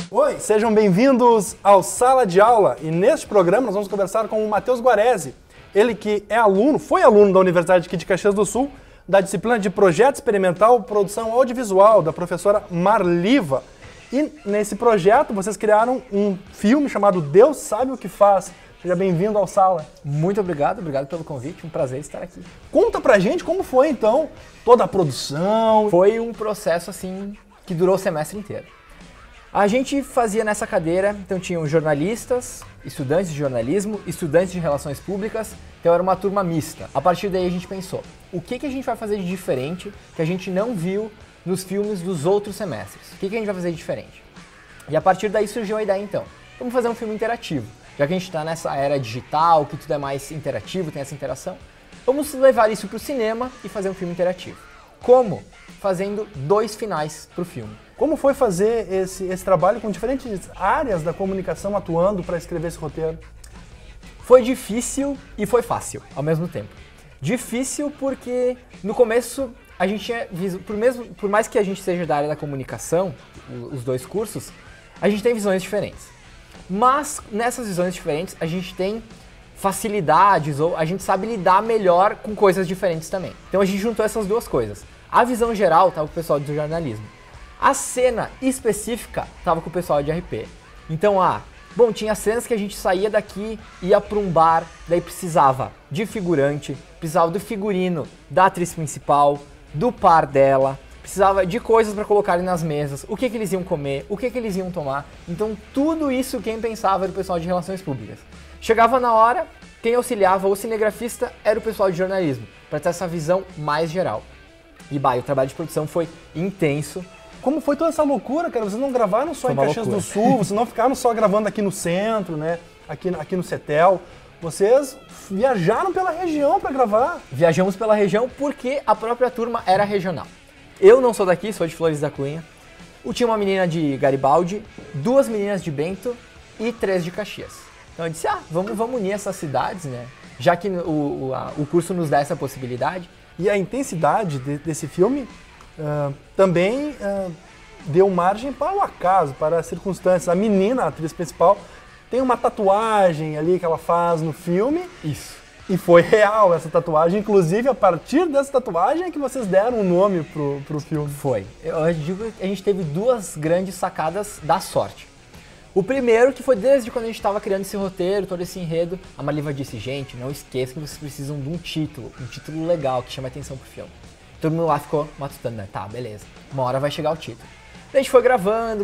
Oi, sejam bem-vindos ao Sala de Aula e neste programa nós vamos conversar com o Matheus Guarese, ele que é aluno, foi aluno da Universidade aqui de Caxias do Sul, da disciplina de Projeto Experimental Produção Audiovisual, da professora Marliva. E nesse projeto vocês criaram um filme chamado Deus Sabe o que Faz. Seja bem-vindo ao Sala. Muito obrigado pelo convite, um prazer estar aqui. Conta pra gente como foi então toda a produção. Foi um processo assim que durou o semestre inteiro. A gente fazia nessa cadeira, então tinham jornalistas, estudantes de jornalismo, estudantes de relações públicas, então era uma turma mista. A partir daí a gente pensou, o que a gente vai fazer de diferente que a gente não viu nos filmes dos outros semestres? O que a gente vai fazer de diferente? E a partir daí surgiu a ideia então, vamos fazer um filme interativo. Já que a gente está nessa era digital, que tudo é mais interativo, tem essa interação, vamos levar isso para o cinema e fazer um filme interativo. Como? Fazendo 2 finais para o filme. Como foi fazer esse trabalho com diferentes áreas da comunicação atuando para escrever esse roteiro? Foi difícil e foi fácil ao mesmo tempo. Difícil porque no começo a gente tinha visto, por mais que a gente seja da área da comunicação, os 2 cursos, a gente tem visões diferentes. Mas nessas visões diferentes a gente tem facilidades ou a gente sabe lidar melhor com coisas diferentes também. Então a gente juntou essas 2 coisas. A visão geral estava com o pessoal do jornalismo. A cena específica estava com o pessoal de RP. Então, tinha cenas que a gente saía daqui, ia para um bar, daí precisava de figurante, precisava do figurino da atriz principal, do par dela, precisava de coisas para colocarem nas mesas, o que eles iam comer, o que eles iam tomar. Então, tudo isso quem pensava era o pessoal de relações públicas. Chegava na hora, quem auxiliava o cinegrafista era o pessoal de jornalismo, para ter essa visão mais geral. E o trabalho de produção foi intenso. Como foi toda essa loucura, cara? Vocês não gravaram só em Caxias do Sul, vocês não ficaram só gravando aqui no centro, né? Aqui no CETEL. Vocês viajaram pela região para gravar. Viajamos pela região porque a própria turma era regional. Eu não sou daqui, sou de Flores da Cunha. Tinha uma menina de Garibaldi, 2 meninas de Bento e 3 de Caxias. Então eu disse, vamos unir essas cidades, né? Já que o curso nos dá essa possibilidade. E a intensidade desse filme também deu margem para o acaso, para as circunstâncias. A menina, a atriz principal, tem uma tatuagem ali que ela faz no filme. Isso. E foi real essa tatuagem. Inclusive, a partir dessa tatuagem é que vocês deram um nome pro filme. Foi. Eu digo que a gente teve 2 grandes sacadas da sorte. O primeiro, que foi desde quando a gente estava criando esse roteiro, todo esse enredo, a Marliva disse, gente, não esqueça que vocês precisam de um título legal, que chame a atenção pro filme. Todo mundo lá ficou matutando, né? Tá, beleza. Uma hora vai chegar o título. Daí a gente foi gravando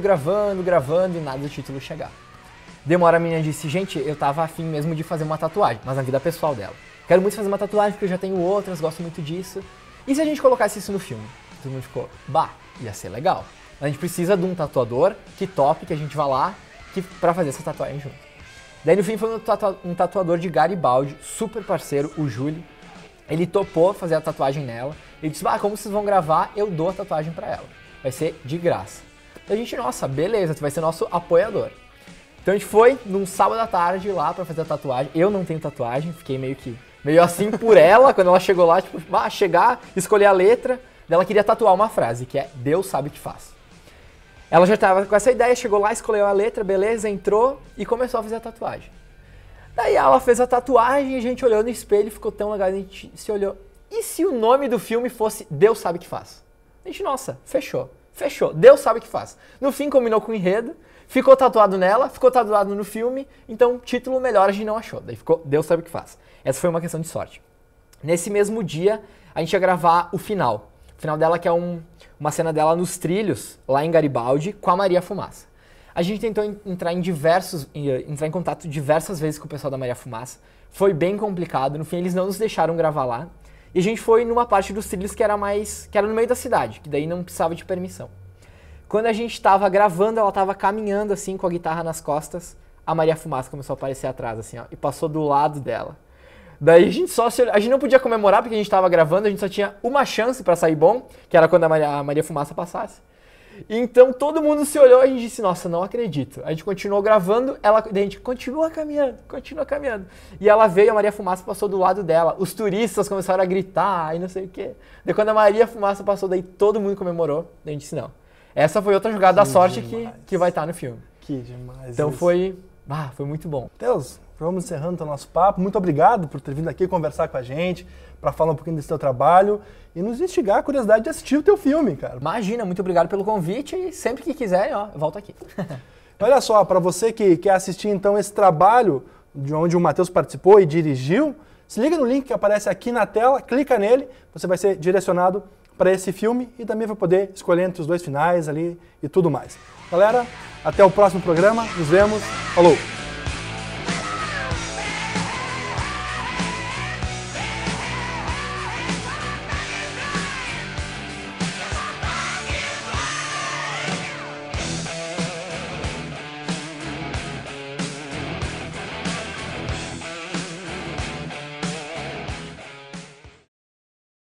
e nada do título chegar. Demora a menina disse, gente, eu tava afim mesmo de fazer uma tatuagem, mas na vida pessoal dela. Quero muito fazer uma tatuagem porque eu já tenho outras, gosto muito disso. E se a gente colocasse isso no filme? Todo mundo ficou, ia ser legal. A gente precisa de um tatuador que tope, que a gente vá lá pra fazer essa tatuagem junto. Daí no fim foi um tatuador de Garibaldi, super parceiro, o Júlio. Ele topou fazer a tatuagem nela. Ele disse, como vocês vão gravar, eu dou a tatuagem pra ela. Vai ser de graça. Daí a gente, nossa, beleza, tu vai ser nosso apoiador. Então a gente foi num sábado à tarde lá pra fazer a tatuagem. Eu não tenho tatuagem, fiquei meio assim por ela, quando ela chegou lá, chegar, escolher a letra. Daí ela queria tatuar uma frase, que é Deus sabe o que faz. Ela já tava com essa ideia, chegou lá, escolheu a letra, beleza, entrou e começou a fazer a tatuagem. Daí ela fez a tatuagem e a gente olhou no espelho e ficou tão legal, a gente se olhou. E se o nome do filme fosse Deus Sabe o que Faz? A gente, nossa, fechou, Deus sabe o que faz. No fim combinou com o enredo, ficou tatuado nela, ficou tatuado no filme, então título melhor a gente não achou. Daí ficou Deus Sabe o que Faz. Essa foi uma questão de sorte. Nesse mesmo dia, a gente ia gravar o final. O final dela que é uma cena dela nos trilhos, lá em Garibaldi, com a Maria Fumaça. A gente tentou entrar em contato diversas vezes com o pessoal da Maria Fumaça. Foi bem complicado, no fim eles não nos deixaram gravar lá. E a gente foi numa parte dos trilhos que era no meio da cidade, que daí não precisava de permissão. Quando a gente estava gravando, ela estava caminhando assim com a guitarra nas costas, a Maria Fumaça começou a aparecer atrás assim, e passou do lado dela. Daí a gente não podia comemorar porque a gente estava gravando, a gente só tinha uma chance para sair bom, que era quando a Maria Fumaça passasse. Então todo mundo se olhou e a gente disse, nossa, não acredito. A gente continuou gravando, daí a gente continua caminhando. E ela veio, a Maria Fumaça passou do lado dela, os turistas começaram a gritar e não sei o quê. Daí quando a Maria Fumaça passou, daí todo mundo comemorou, daí a gente disse, não. Essa foi outra jogada da sorte que vai estar no filme. Que demais. Então isso. foi muito bom. Matheus, vamos encerrando o nosso papo. Muito obrigado por ter vindo aqui conversar com a gente, para falar um pouquinho desse teu trabalho e nos instigar a curiosidade de assistir o teu filme, cara. Imagina, muito obrigado pelo convite e sempre que quiser, ó, eu volto aqui. Olha só, para você que quer assistir então esse trabalho de onde o Matheus participou e dirigiu, se liga no link que aparece aqui na tela, clica nele, você vai ser direcionado para esse filme e também vai poder escolher entre os dois finais ali e tudo mais. Galera, até o próximo programa, nos vemos, falou!